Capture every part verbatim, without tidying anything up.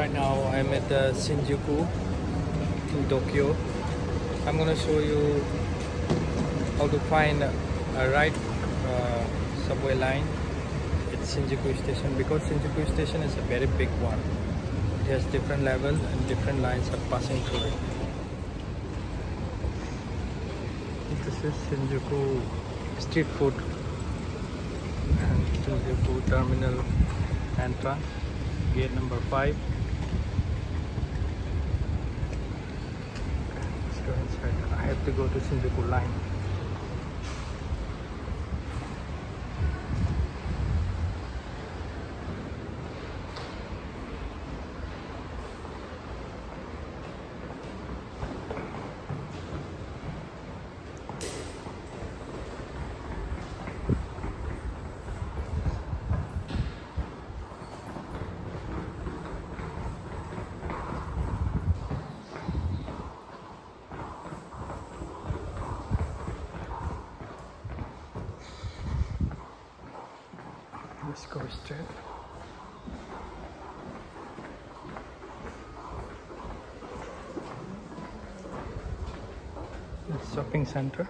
Right now I'm at uh, Shinjuku in Tokyo. I'm gonna show you how to find a right uh, subway line at Shinjuku station, because Shinjuku station is a very big one. It has different levels and different lines are passing through it. This is Shinjuku street food and Shinjuku terminal entrance, gate number five. Let's go inside. I have to go to Shinjuku line. Let's go straight. It's shopping center.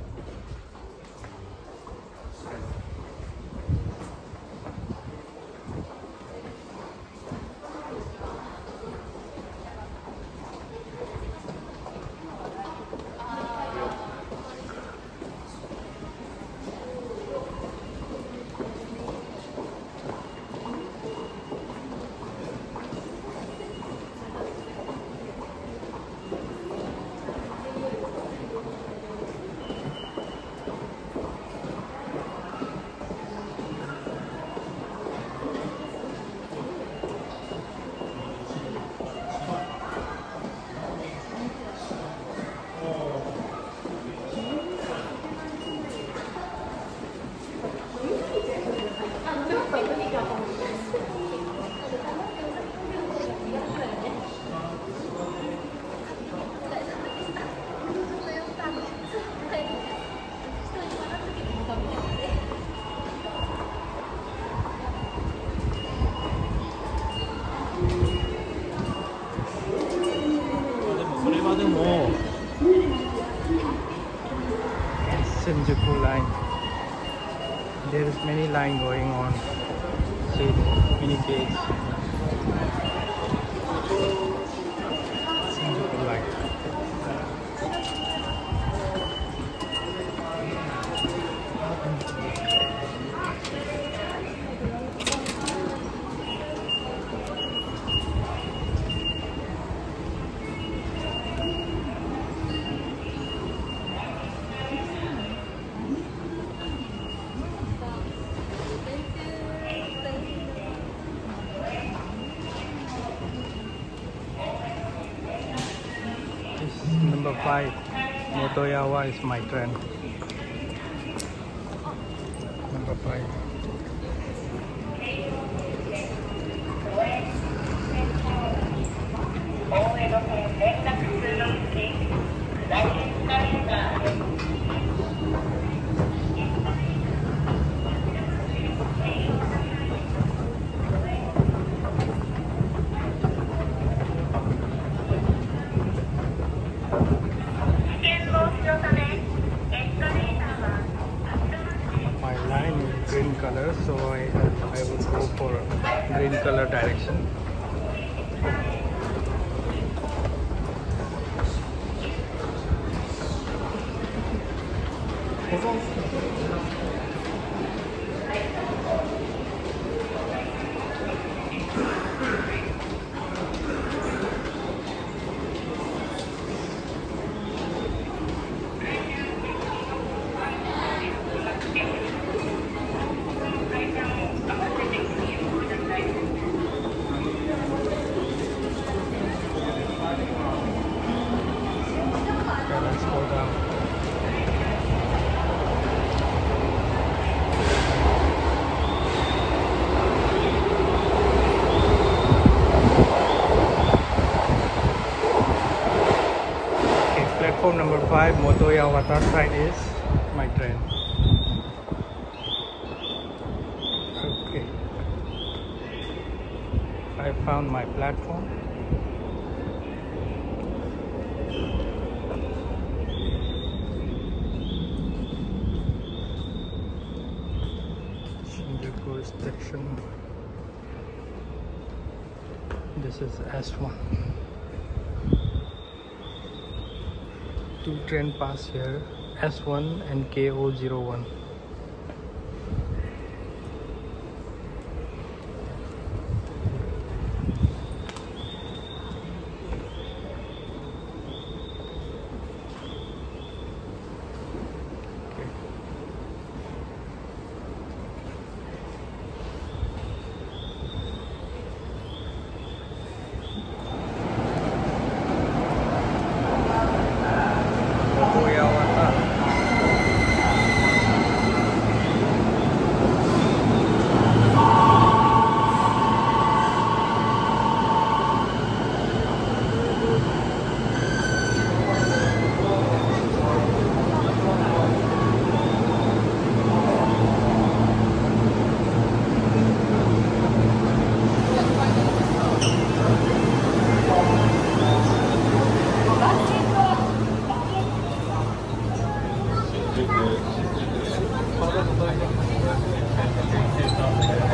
Shinjuku line. There is many line going on. See, many gates. Shinjuku line. Number five, Motoyawa is my train. Number five. Green color, so I I would go for green color direction. Platform number five, Motoyawa, that side is my train. Okay. five found my platform. Shinjuku station. This is S one. Two train pass here, S one and K O zero one. Thank you.